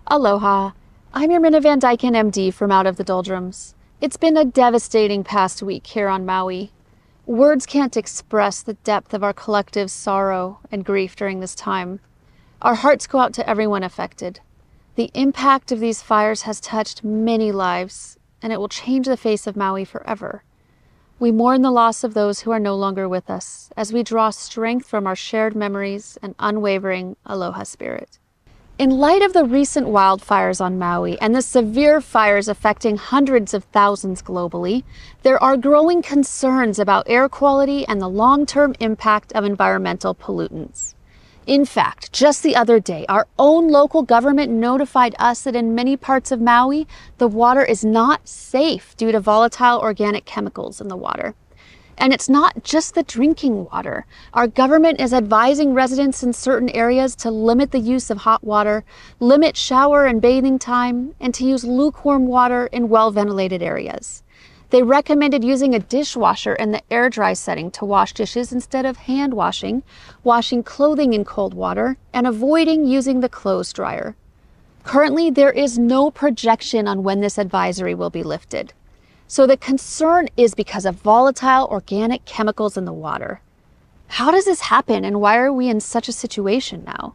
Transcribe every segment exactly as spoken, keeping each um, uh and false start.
Aloha, I'm your Minna Van Dyken, M D from Out of the Doldrums. It's been a devastating past week here on Maui. Words can't express the depth of our collective sorrow and grief during this time. Our hearts go out to everyone affected. The impact of these fires has touched many lives, and it will change the face of Maui forever. We mourn the loss of those who are no longer with us, as we draw strength from our shared memories and unwavering aloha spirit. In light of the recent wildfires on Maui and the severe fires affecting hundreds of thousands globally, there are growing concerns about air quality and the long-term impact of environmental pollutants. In fact, just the other day, our own local government notified us that in many parts of Maui, the water is not safe due to volatile organic chemicals in the water. And it's not just the drinking water. Our government is advising residents in certain areas to limit the use of hot water, limit shower and bathing time, and to use lukewarm water in well-ventilated areas. They recommended using a dishwasher in the air dry setting to wash dishes instead of hand washing, washing clothing in cold water, and avoiding using the clothes dryer. Currently, there is no projection on when this advisory will be lifted. So the concern is because of volatile organic chemicals in the water. How does this happen, and why are we in such a situation now?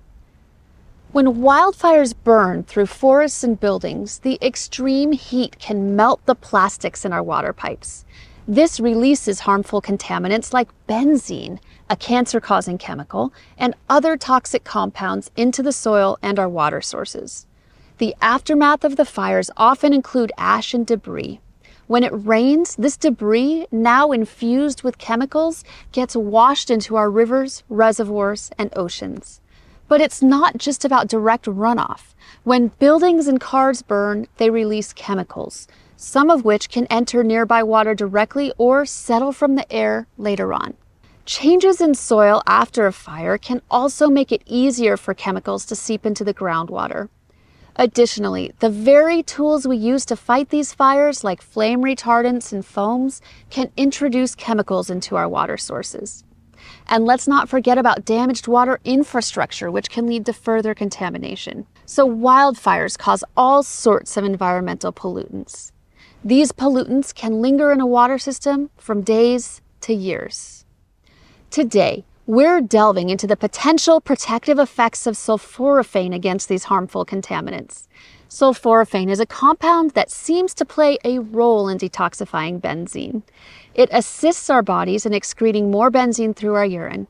When wildfires burn through forests and buildings, the extreme heat can melt the plastics in our water pipes. This releases harmful contaminants like benzene, a cancer-causing chemical, and other toxic compounds into the soil and our water sources. The aftermath of the fires often include ash and debris. When it rains, this debris, now infused with chemicals, gets washed into our rivers, reservoirs, and oceans. But it's not just about direct runoff. When buildings and cars burn, they release chemicals, some of which can enter nearby water directly or settle from the air later on. Changes in soil after a fire can also make it easier for chemicals to seep into the groundwater. Additionally, the very tools we use to fight these fires, like flame retardants and foams, can introduce chemicals into our water sources. And let's not forget about damaged water infrastructure, which can lead to further contamination. So wildfires cause all sorts of environmental pollutants. These pollutants can linger in a water system from days to years. Today, we're delving into the potential protective effects of sulforaphane against these harmful contaminants. Sulforaphane is a compound that seems to play a role in detoxifying benzene. It assists our bodies in excreting more benzene through our urine.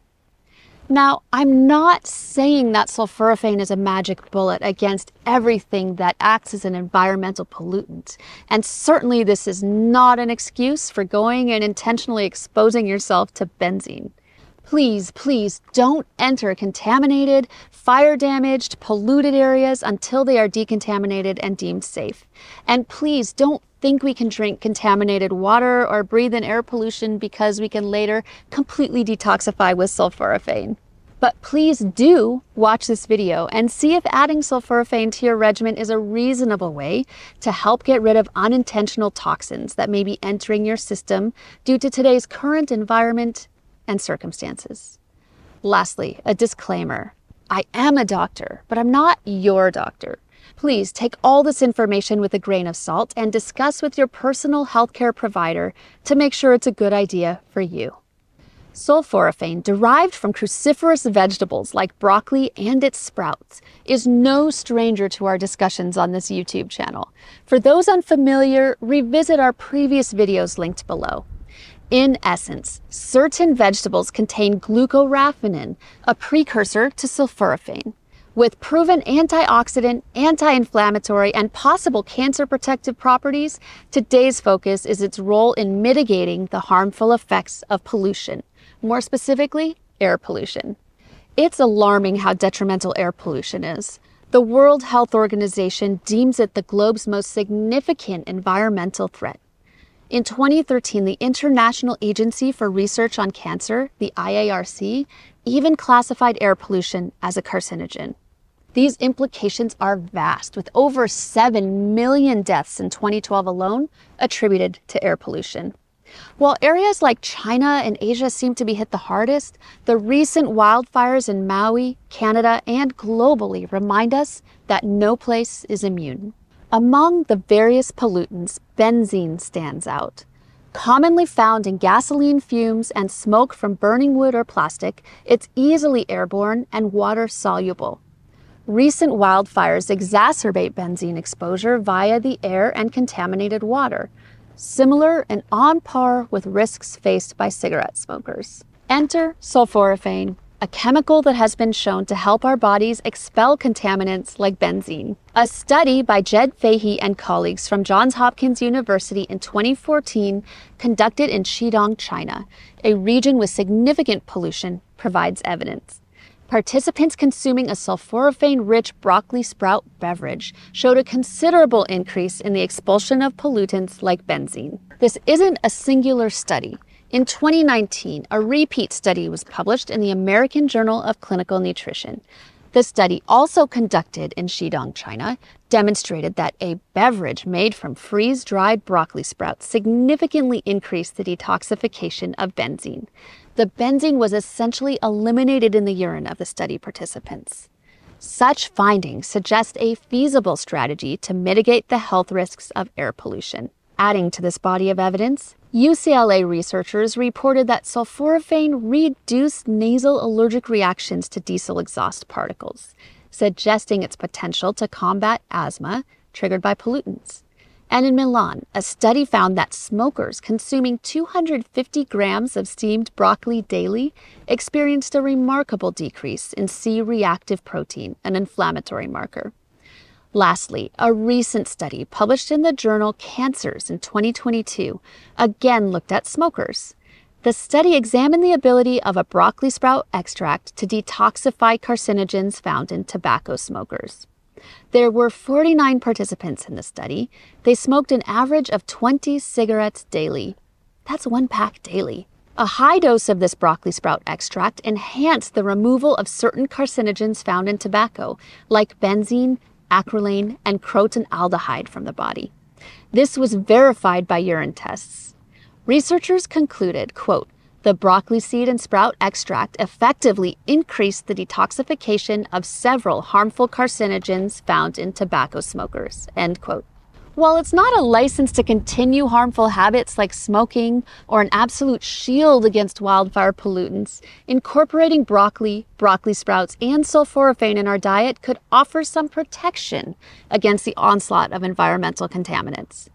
Now, I'm not saying that sulforaphane is a magic bullet against everything that acts as an environmental pollutant. And certainly this is not an excuse for going and intentionally exposing yourself to benzene. Please, please don't enter contaminated, fire-damaged, polluted areas until they are decontaminated and deemed safe. And please don't think we can drink contaminated water or breathe in air pollution because we can later completely detoxify with sulforaphane. But please do watch this video and see if adding sulforaphane to your regimen is a reasonable way to help get rid of unintentional toxins that may be entering your system due to today's current environment and circumstances. Lastly, a disclaimer. I am a doctor, but I'm not your doctor. Please take all this information with a grain of salt and discuss with your personal healthcare provider to make sure it's a good idea for you. Sulforaphane, derived from cruciferous vegetables like broccoli and its sprouts, is no stranger to our discussions on this YouTube channel. For those unfamiliar, revisit our previous videos linked below. In essence, certain vegetables contain glucoraphanin, a precursor to sulforaphane. With proven antioxidant, anti-inflammatory, and possible cancer protective properties, today's focus is its role in mitigating the harmful effects of pollution, more specifically, air pollution. It's alarming how detrimental air pollution is. The World Health Organization deems it the globe's most significant environmental threat. In twenty thirteen, the International Agency for Research on Cancer, the I A R C, even classified air pollution as a carcinogen. These implications are vast, with over seven million deaths in twenty twelve alone attributed to air pollution. While areas like China and Asia seem to be hit the hardest, the recent wildfires in Maui, Canada, and globally remind us that no place is immune. Among the various pollutants, benzene stands out. Commonly found in gasoline fumes and smoke from burning wood or plastic, it's easily airborne and water-soluble. Recent wildfires exacerbate benzene exposure via the air and contaminated water, similar and on par with risks faced by cigarette smokers. Enter sulforaphane, a chemical that has been shown to help our bodies expel contaminants like benzene. A study by Jed Fahey and colleagues from Johns Hopkins University in twenty fourteen, conducted in Xidong, China, a region with significant pollution, provides evidence. Participants consuming a sulforaphane-rich broccoli sprout beverage showed a considerable increase in the expulsion of pollutants like benzene. This isn't a singular study. In twenty nineteen, a repeat study was published in the American Journal of Clinical Nutrition. The study, also conducted in Xidong, China, demonstrated that a beverage made from freeze-dried broccoli sprouts significantly increased the detoxification of benzene. The benzene was essentially eliminated in the urine of the study participants. Such findings suggest a feasible strategy to mitigate the health risks of air pollution. Adding to this body of evidence, U C L A researchers reported that sulforaphane reduced nasal allergic reactions to diesel exhaust particles, suggesting its potential to combat asthma triggered by pollutants. And in Milan, a study found that smokers consuming two hundred fifty grams of steamed broccoli daily experienced a remarkable decrease in C-reactive protein, an inflammatory marker. Lastly, a recent study published in the journal Cancers in twenty twenty-two again looked at smokers. The study examined the ability of a broccoli sprout extract to detoxify carcinogens found in tobacco smokers. There were forty-nine participants in the study. They smoked an average of twenty cigarettes daily. That's one pack daily. A high dose of this broccoli sprout extract enhanced the removal of certain carcinogens found in tobacco, like benzene, acrylane, and crotonaldehyde from the body. This was verified by urine tests. Researchers concluded, quote, the broccoli seed and sprout extract effectively increased the detoxification of several harmful carcinogens found in tobacco smokers, end quote. While it's not a license to continue harmful habits like smoking or an absolute shield against wildfire pollutants, incorporating broccoli, broccoli sprouts, and sulforaphane in our diet could offer some protection against the onslaught of environmental contaminants.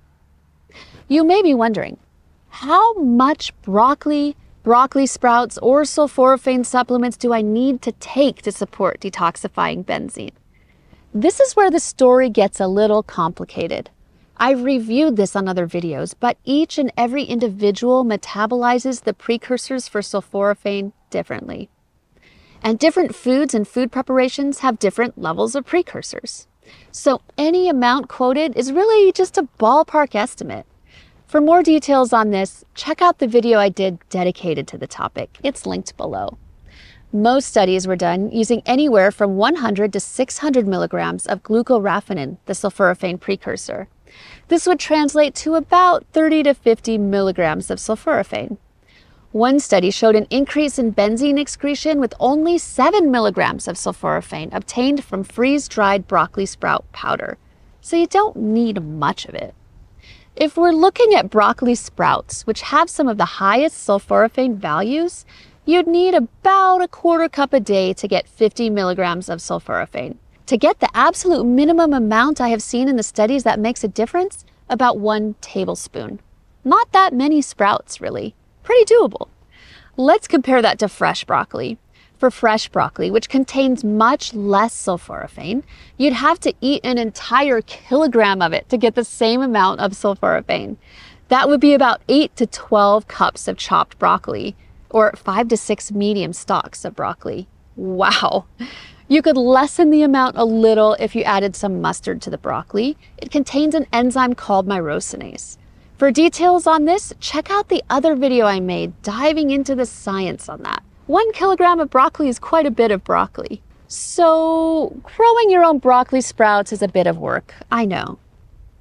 You may be wondering, how much broccoli, broccoli sprouts, or sulforaphane supplements do I need to take to support detoxifying benzene? This is where the story gets a little complicated. I've reviewed this on other videos, but each and every individual metabolizes the precursors for sulforaphane differently. And different foods and food preparations have different levels of precursors. So any amount quoted is really just a ballpark estimate. For more details on this, check out the video I did dedicated to the topic. It's linked below. Most studies were done using anywhere from one hundred to six hundred milligrams of glucoraphanin, the sulforaphane precursor. This would translate to about thirty to fifty milligrams of sulforaphane. One study showed an increase in benzene excretion with only seven milligrams of sulforaphane obtained from freeze-dried broccoli sprout powder, so you don't need much of it. If we're looking at broccoli sprouts, which have some of the highest sulforaphane values, you'd need about a quarter cup a day to get fifty milligrams of sulforaphane. To get the absolute minimum amount I have seen in the studies that makes a difference, about one tablespoon. Not that many sprouts, really. Pretty doable. Let's compare that to fresh broccoli. For fresh broccoli, which contains much less sulforaphane, you'd have to eat an entire kilogram of it to get the same amount of sulforaphane. That would be about eight to twelve cups of chopped broccoli, or five to six medium stalks of broccoli. Wow! You could lessen the amount a little if you added some mustard to the broccoli. It contains an enzyme called myrosinase. For details on this, check out the other video I made diving into the science on that. One kilogram of broccoli is quite a bit of broccoli. So growing your own broccoli sprouts is a bit of work, I know.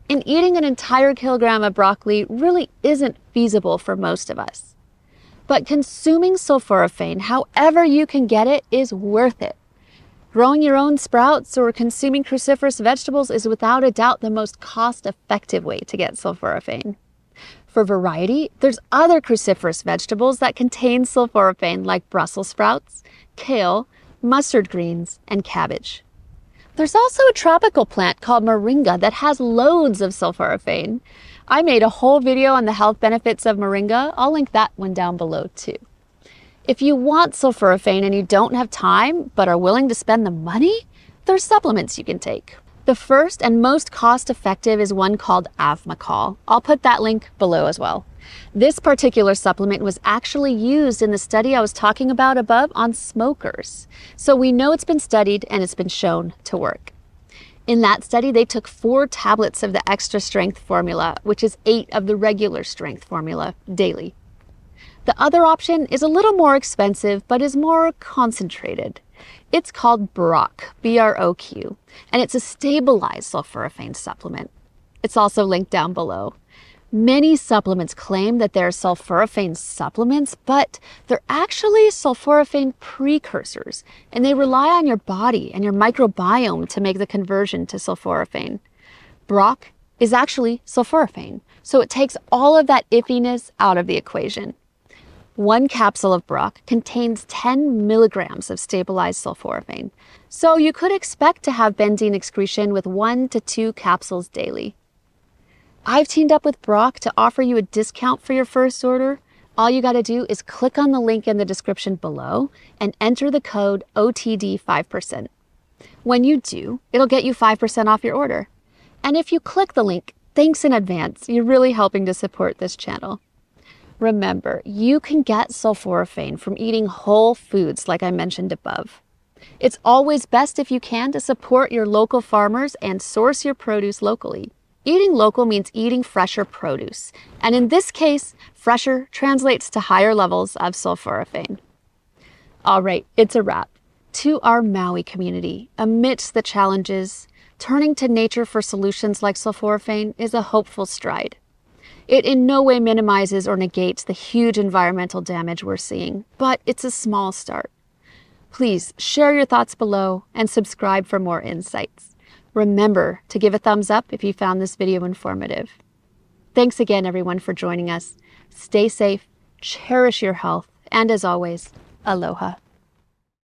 and eating an entire kilogram of broccoli really isn't feasible for most of us. But consuming sulforaphane, however you can get it, is worth it. Growing your own sprouts or consuming cruciferous vegetables is without a doubt the most cost-effective way to get sulforaphane. For variety, there's other cruciferous vegetables that contain sulforaphane like Brussels sprouts, kale, mustard greens, and cabbage. There's also a tropical plant called Moringa that has loads of sulforaphane. I made a whole video on the health benefits of Moringa. I'll link that one down below too. If you want sulforaphane and you don't have time but are willing to spend the money, there's supplements you can take. The first and most cost-effective is one called Avmacol. I'll put that link below as well. This particular supplement was actually used in the study I was talking about above on smokers. So we know it's been studied and it's been shown to work. In that study, they took four tablets of the extra strength formula, which is eight of the regular strength formula, daily. The other option is a little more expensive, but is more concentrated. It's called B R O Q, B R O Q, and it's a stabilized sulforaphane supplement. It's also linked down below. Many supplements claim that they're sulforaphane supplements, but they're actually sulforaphane precursors, and they rely on your body and your microbiome to make the conversion to sulforaphane. B R O Q is actually sulforaphane, so it takes all of that iffiness out of the equation. One capsule of B R O Q contains ten milligrams of stabilized sulforaphane, so you could expect to have benzene excretion with one to two capsules daily. I've teamed up with B R O Q to offer you a discount for your first order. All you gotta do is click on the link in the description below and enter the code O T D five percent. When you do, it'll get you five percent off your order. And if you click the link, thanks in advance. You're really helping to support this channel. Remember, you can get sulforaphane from eating whole foods like I mentioned above. It's always best if you can to support your local farmers and source your produce locally. Eating local means eating fresher produce, and in this case, fresher translates to higher levels of sulforaphane. All right, it's a wrap. To our Maui community, amidst the challenges, turning to nature for solutions like sulforaphane is a hopeful stride. It in no way minimizes or negates the huge environmental damage we're seeing, but it's a small start. Please share your thoughts below and subscribe for more insights. Remember to give a thumbs up if you found this video informative. Thanks again, everyone, for joining us. Stay safe, cherish your health, and as always, aloha.